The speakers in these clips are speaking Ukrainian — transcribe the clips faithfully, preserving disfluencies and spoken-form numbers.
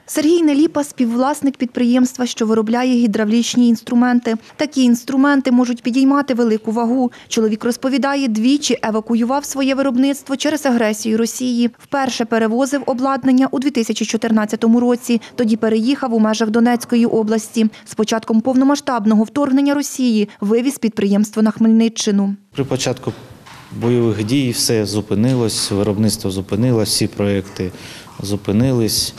Сергій Неліпа – співвласник підприємства, що виробляє гідравлічні інструменти. Такі інструменти можуть підіймати велику вагу. Чоловік розповідає, двічі евакуював своє виробництво через агресію Росії. Вперше перевозив обладнання у дві тисячі чотирнадцятому році. Тоді переїхав у межах Донецької області. З початком повномасштабного вторгнення Росії вивіз підприємство на Хмельниччину. При початку бойових дій все зупинилось, виробництво зупинилось, всі проєкти зупинились.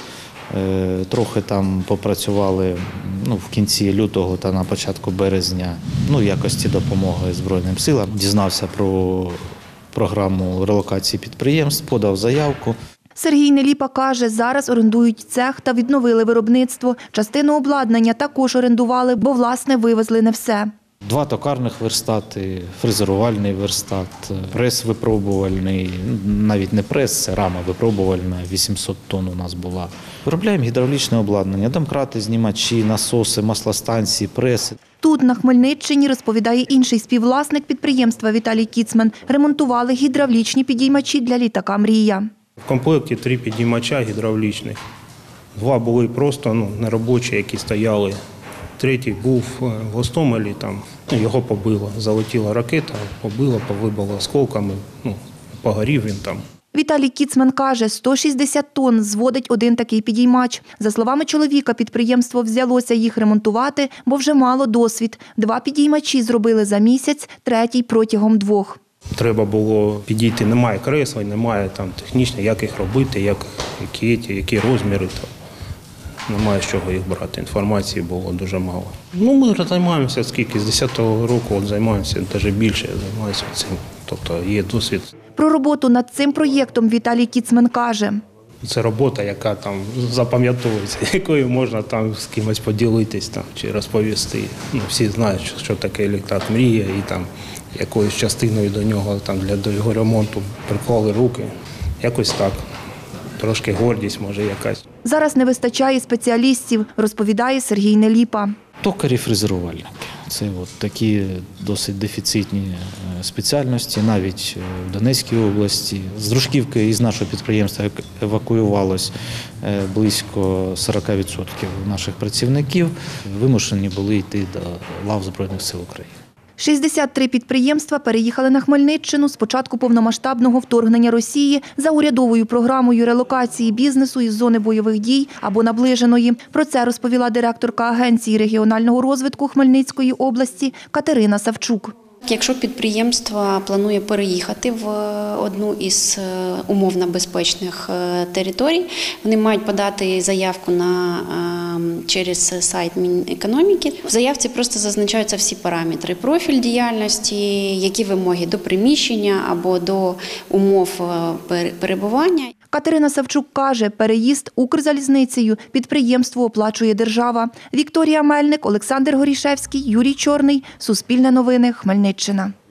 Трохи там попрацювали ну, в кінці лютого та на початку березня ну, в якості допомоги Збройним силам. Дізнався про програму релокації підприємств, подав заявку. Сергій Неліпа каже, зараз орендують цех та відновили виробництво. Частину обладнання також орендували, бо, власне, вивезли не все. Два токарних верстати, фрезерувальний верстат, прес випробувальний, навіть не прес, це рама випробувальна, вісімсот тонн у нас була. Виробляємо гідравлічне обладнання, домкрати, знімачі, насоси, маслостанції, преси. Тут, на Хмельниччині, розповідає інший співвласник підприємства Віталій Кіцман, ремонтували гідравлічні підіймачі для літака «Мрія». В комплекті три підіймача гідравлічних. Два були просто ну, неробочі, які стояли. Третій був в Гостомелі, там його побило. Залетіла ракета, побила, повибила осколками, ну, погорів він там. Віталій Кіцман каже, сто шістдесят тонн зводить один такий підіймач. За словами чоловіка, підприємство взялося їх ремонтувати, бо вже мало досвід. Два підіймачі зробили за місяць, третій протягом двох. Треба було підійти, немає кресла, немає там технічно, як їх робити, як, які, які розміри. Там. Немає з чого їх брати, інформації було дуже мало. Ну, ми займаємося скільки, з десятого року от займаємося, навіть більше займаюся цим, тобто є досвід. Про роботу над цим проєктом Віталій Кіцман каже. Це робота, яка там запам'ятовується, якою можна там з кимось поділитись там, чи розповісти. Ну, всі знають, що таке літак «Мрія» і там якоюсь частиною до нього, там, для його ремонту приклали руки. Якось так. Трошки гордість, може, якась. Зараз не вистачає спеціалістів, розповідає Сергій Неліпа. Токарі, фрезерувальники. Це от такі досить дефіцитні спеціальності, навіть в Донецькій області. З Дружківки із нашого підприємства евакуювалось близько сорок відсотків наших працівників. Вимушені були йти до лав Збройних сил України. шістдесят три підприємства переїхали на Хмельниччину з початку повномасштабного вторгнення Росії за урядовою програмою релокації бізнесу із зони бойових дій або наближеної. Про це розповіла директорка Агенції регіонального розвитку Хмельницької області Катерина Савчук. Якщо підприємство планує переїхати в одну із умовно безпечних територій, вони мають подати заявку на, через сайт Мінекономіки. В заявці просто зазначаються всі параметри: профіль діяльності, які вимоги до приміщення або до умов перебування. Катерина Савчук каже, переїзд Укрзалізницею підприємству оплачує держава. Вікторія Мельник, Олександр Горішевський, Юрій Чорний. Суспільне новини, Хмельниччина.